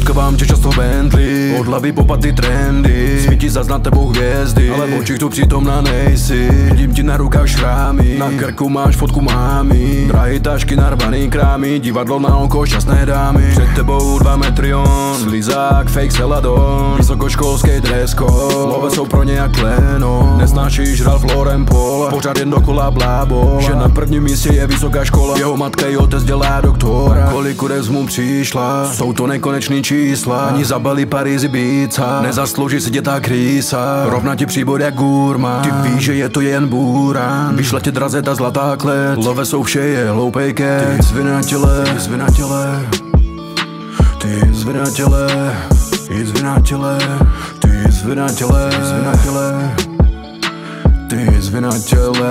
Potkávám tě často v Bentley, od hlavy po paty trendy. Svítí zas na tebou hvězdy, ale v očích tu přítomná nejsi. Vidím ti na rukách šrámy, na krku máš fotku mámy. Drahý tašky, narvaný krámy, divadlo na oko, šťastné dámy. Před tebou 2 metry on, slizák, fake celadon. Vysokoškolský dress code, love jsou pro ně jak Leno. Nesnášíš Ralph Lauren Paul, pořád jen dokola blábol. Že na prvním místě je vysoká škola, jeho matka i otec dělá doktora. Kolik kurez mu přišla, jsou to nekonečný čísla. Ani zabali Parízi Ibiza, nezaslouží si tě ta krísa. Rovna ti příbor jak gurma, ty víš, že je to jen bůran. Vyšla tě draze ta zlatá klec, love jsou vše je hloupej kec. Ty zvy na těle, zvy na těle, ty zvy na těle, ty zvy na těle, ty zvy na těle, zvy na těle, ty zvy na těle.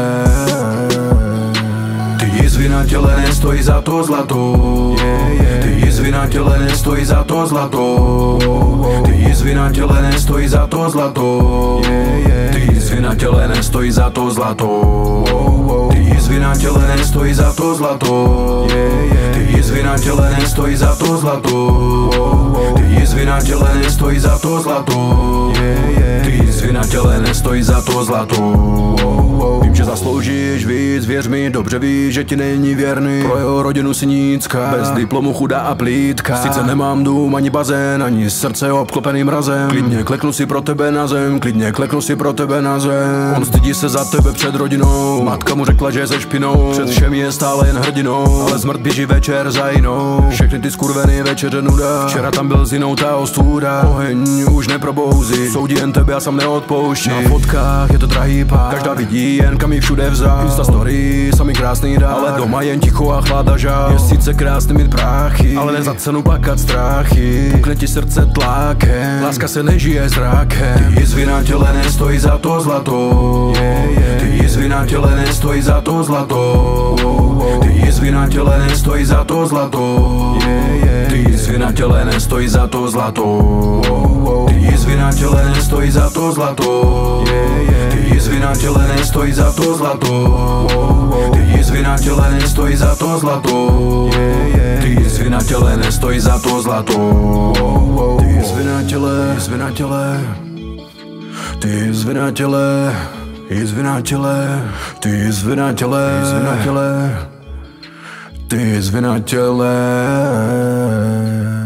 Ty jizvy na těle nestojí za to zlato. Ty jizvy na těle nestojí za to zlato. Ty jizvy na těle nestojí za to zlato. Ty jizvy na těle nestojí za to zlato. Ty jizvy na těle nestojí za to zlato. Ty jizvy na těle nestojí za to zlato. Ty jizvy na těle nestojí za to zlato. Ty jizvy na těle nestojí za to zlato. Vím, že zasloužíš víc, věř mi, dobře víš, že ti není věrný. Pro jeho rodinu si nická, bez diplomu chudá a plítka. Sice nemám dům, ani bazén, ani srdce obklopený mrazem. Klidně kleknu si pro tebe na zem, klidně kleknu si pro tebe na zem. On stydí se za tebe před rodinou, matka mu řekla, že se špinou. Před všem je stále jen hrdinou, ale smrt běží večer za jinou. Všechny ty skurvený večeře nuda, včera tam byl s jinou ta ostuda. Oheň už neprobouzí, soudí jen tebe a sam neodpouští. Na fotkách je to drahý pár, každá vidí jen kam ji všude vzal. Insta story, samý krásný dár, ale doma jen ticho a chláda žál. Je sice krásný mít práchy, ale ne za cenu plakat strachy. Pukne ti srdce tlákem, láska se nežije zrákem. Ty jizvy na těle nestojí za to zlato. Ty jizvy na těle nestojí za to zlato. Ty jizvy na těle nestojí za to zlato. Ty jizvy na těle nestojí za to zlato. Ty jizvy na těle nestojí za to zlato. Ty jizvy na těle nestojí za to zlato. Ty jizvy na těle nestojí za to zlato. Ty jizvy na těle nestojí za to zlato. Ty jizvy na těle, jizvy na těle. Ty jizvy na těle, jizvy na těle. Ty jizvy na těle, jizvy na těle. Ty jizvy na těle.